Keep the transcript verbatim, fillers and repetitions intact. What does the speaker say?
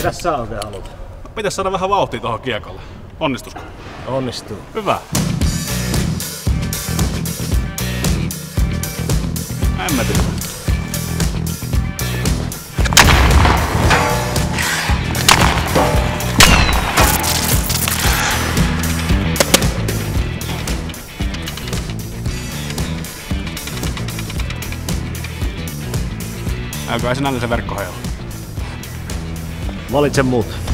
Mitäs sä oikein haluat? Pitäis saada vähän vauhtia tohon kiekolle. Onnistusko? Onnistuu. Hyvä. Hemmetin. Näykö sinällä se verkko heilua? Valitse muut.